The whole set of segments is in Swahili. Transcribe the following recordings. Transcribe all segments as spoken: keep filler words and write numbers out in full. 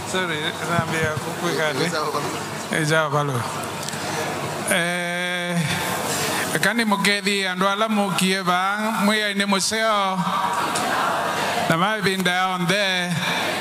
Sorry, naambia kukwikate. Ejao balo. Eh, kani mugethi andu ala mukie bang mwe ine museo. Na mabinda on there.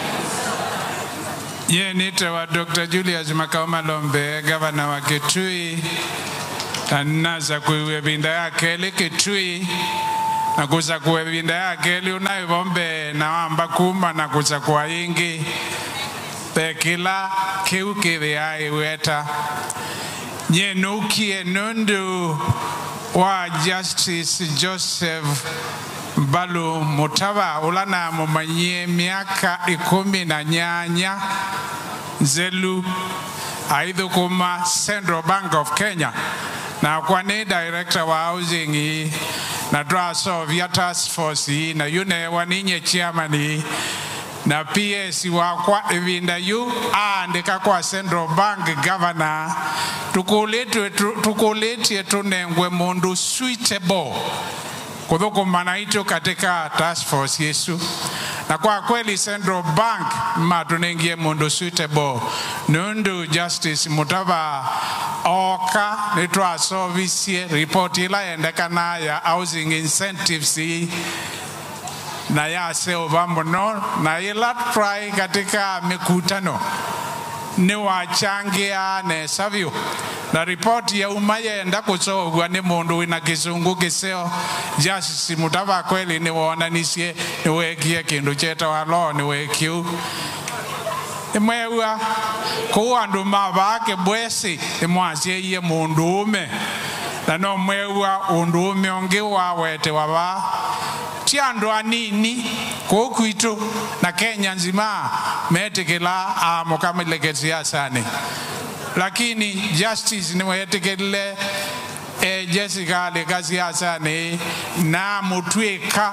Ye nitawa Doctor Julius Malombe, Governor wa Kitui. Naza kuwe binda yake ile Kitui. Na kuza kuwe binda yake ile unaibombe na wamba kuma na kuza kuwa ingi. Pekila kiuki vya weta. Nye nukie nundu wa Justice Joseph Mbalu Mutava ulana mumanye miaka ikumi na nyanya zelu aidhu kuma Central Bank of Kenya na kwa ni director wa housing hii na draso vya task force hii na yune waninye chairman na P S wakwa evinda yu aandika kwa Central Bank governor tukulete tukulete tunengwe mundu suitable kudhuku manaito katika task force yesu na kwa kweli Central Bank matunengie mundu suitable nundu Justice Mutava oka nitwa service report ila endekana ya housing incentives na ya seo no na ila try katika mikutano ni wachangia ne savio na report ya umaya enda kusoogwa ni mundu wina kizungu kiseo Justice Mutava kweli ni wonanisie ni wekie kindu cheta wa law ni wekiu imwewa kuwa andu mabake bwesi imwasie iye mundu ume na no mwewa undu ume ongi wa wete waba tiandu anini kukuitu na Kenya nzima metekela amukamileke siasani lakini Justice ni wetekele e Jessica le siasani na mutweka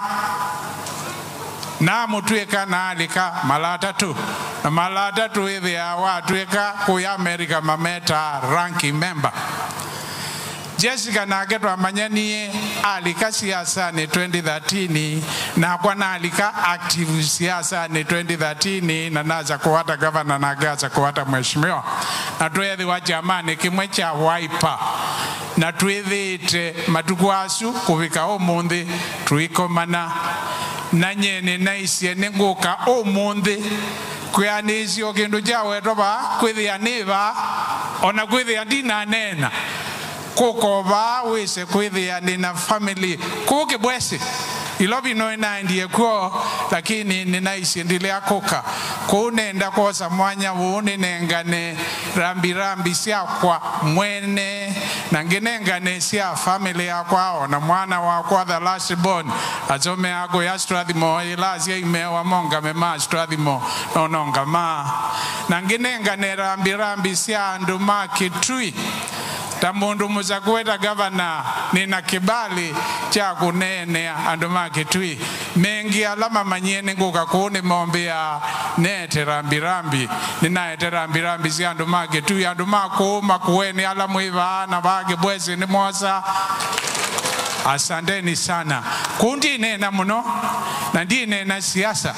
na mutweka na alika malata tu na malata tu hivi ya watweka kuya America mameta ranking member Jessica na getwa manyani alika siasa ni twenty thirteen na kwa na alika active siasa ni twenty thirteen na naza kuwata governor na gaza kuwata mheshimiwa na tuethi wa jamani kimwe cha Wiper na tuethite matukwasu kuvika omundi tuikomana na nyene na isie nenguka omundi kwianisio kindu jawe toba kwithia niva ona kwithia dina nena kukoba wese kwithia nina family kuke bwese ilobi no na ndiye kwa lakini ninaisi ndile akoka kunenda kosa mwanya wone nengane rambi rambi sia kwa mwene na ngenengane sia family yakwa na mwana wa kwa the last born azome ago ya strathimo ilazi imewa monga mema strathimo nononga ma na ngenengane rambi rambi sia nduma Kitui tamundu muzakweta governor nina kibali cha kunene anduma Kitui mengi alama manyene nguka kune mombea nete rambi rambi nina ete rambi rambi si anduma Kitui anduma kuuma kuweni alamu iva na bage bwezi ni moza asanteni sana kundi nena muno na ndi nena siasa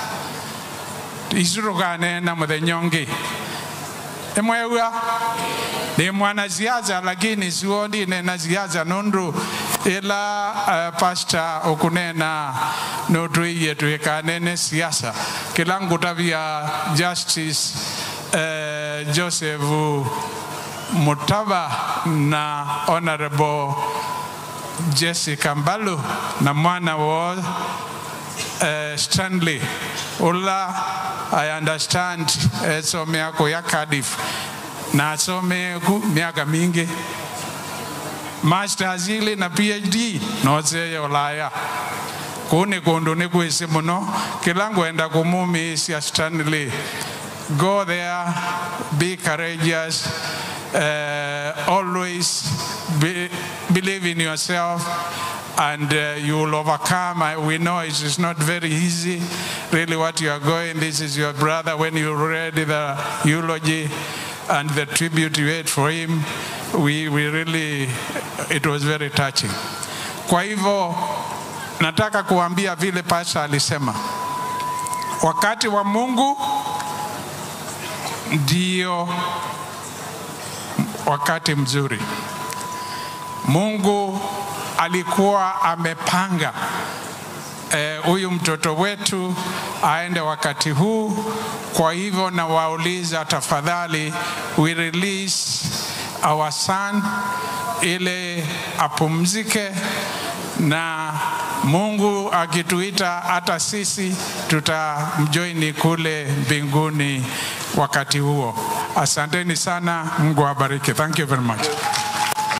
isuruka nena mudhenyongi emwewa ni mwana siasa lakini sioni nena siasa nundu ila uh, pastor okunena notwe yetu ekanene siasa kilangu tabia Justice uh, Joseph Mutava na Honorable Jessica Mbalu na mwana wa uh, Stanley ula I understand eso miako ya Cardiff na some miaka mingi masters ile na P H D noze ya Ulaya kune kondo ne kwese muno kilangu enda kumumi sia Stanley go there be courageous uh, always be, believe in yourself and uh, you will overcome. I, we know it is not very easy really what you are going. This is your brother. When you read the eulogy and the tribute you made for him, we, we really, it was very touching. Kwa hivyo, nataka kuambia vile pastor alisema. Wakati wa Mungu ndio wakati mzuri. Mungu alikuwa amepanga huyu e, mtoto wetu aende wakati huu. Kwa hivyo na wauliza tafadhali, we release our son ile apumzike, na Mungu akituita hata sisi tutamjoini kule mbinguni wakati huo. Asanteni sana, Mungu awabariki. Thank you very much.